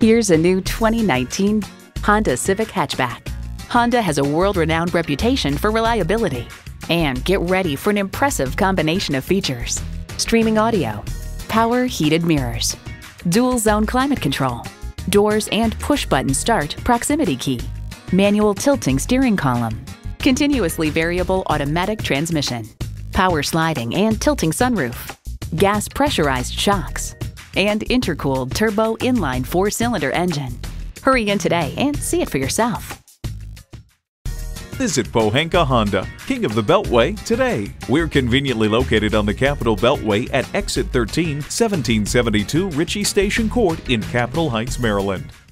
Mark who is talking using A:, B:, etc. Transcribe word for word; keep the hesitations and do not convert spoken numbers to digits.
A: Here's a new twenty nineteen Honda Civic hatchback. Honda has a world-renowned reputation for reliability. And get ready for an impressive combination of features: streaming audio, power heated mirrors, dual zone climate control, doors and push-button start proximity key, manual tilting steering column, continuously variable automatic transmission, power sliding and tilting sunroof, gas pressurized shocks, and intercooled turbo inline four-cylinder engine. Hurry in today and see it for yourself.
B: Visit Pohanka Honda, King of the Beltway, today. We're conveniently located on the Capitol Beltway at Exit thirteen, seventeen seventy-two Ritchie Station Court in Capitol Heights, Maryland.